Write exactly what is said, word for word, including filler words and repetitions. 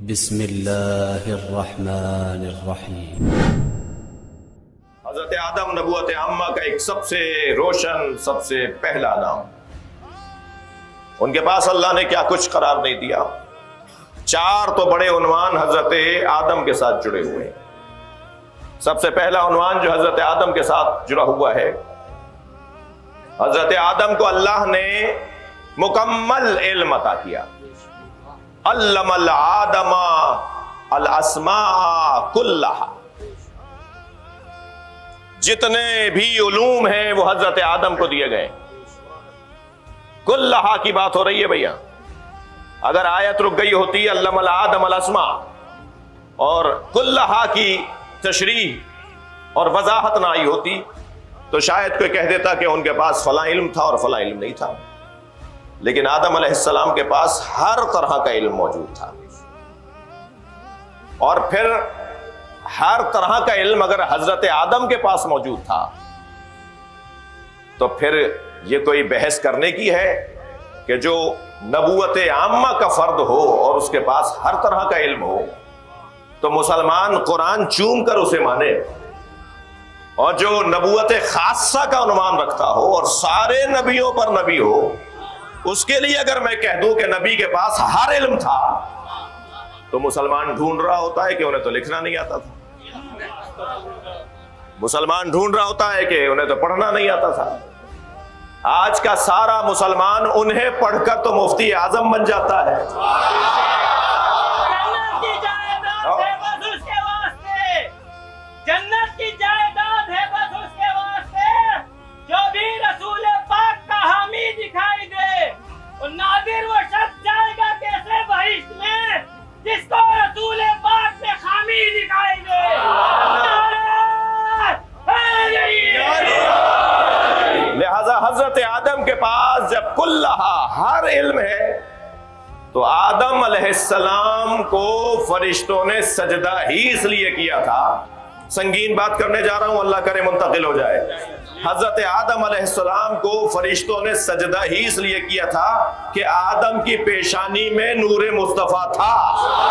बिस्मिल्लाहिर्रहमानिर्रहीम। हज़रत आदम नबूवत आम्मा का एक सबसे रोशन, सबसे पहला नाम। उनके पास अल्लाह ने क्या कुछ करार नहीं दिया। चार तो बड़े उन्वान हजरत आदम के साथ जुड़े हुए हैं। सबसे पहला उन्वान जो हजरत आदम के साथ जुड़ा हुआ है, हजरत आदम को अल्लाह ने मुकम्मल इल्म अता किया। अल्लमल आदमा अल अस्मा कुल्लहा, जितने भी उलूम हैं वो हजरत आदम को दिए गए। कुल्लहा की बात हो रही है भैया। अगर आयत रुक गई होती अल्लमल आदम अल अस्मा और कुल्लहा की तशरीह और वजाहत ना आई होती तो शायद कोई कह देता कि उनके पास फला इल्म था और फला इल्म नहीं था। लेकिन आदम अलैहिस्सलाम के पास हर तरह का इल्म मौजूद था। और फिर हर तरह का इल्म अगर हजरत आदम के पास मौजूद था तो फिर यह कोई बहस करने की है कि जो नबूवत आम्मा का फर्द हो और उसके पास हर तरह का इल्म हो तो मुसलमान कुरान चूम कर उसे माने, और जो नबूवत खासा का अनुमान रखता हो और सारे नबियों पर नबी हो उसके लिए अगर मैं कह दूं कि नबी के पास हर इल्म था तो मुसलमान ढूंढ रहा होता है कि उन्हें तो लिखना नहीं आता था। मुसलमान ढूंढ रहा होता है कि उन्हें तो पढ़ना नहीं आता था। आज का सारा मुसलमान उन्हें पढ़कर तो मुफ्ती आजम बन जाता है। जन्नत की जायदाद है बस उसके वास्ते। जो भी रसूल पाक का हामी दिखाई दे वो नादिर वो शख्स जाएगा कैसे बहिश्त में जिसको रसूल पाक में खामी दिखाई दे। लिहाजा हजरत आदम के पास जब कुल्लहा हर इल्म है तो आदम अलैहिस्सलाम को फरिश्तों ने सजदा ही इसलिए किया था। संगीन बात करने जा रहा हूं, अल्लाह करे मुंतकिल हो जाए। हजरत आदम अलैहिस्सलाम को फरिश्तों ने सजदा ही इसलिए किया था कि आदम की पेशानी में नूरे मुस्तफा था।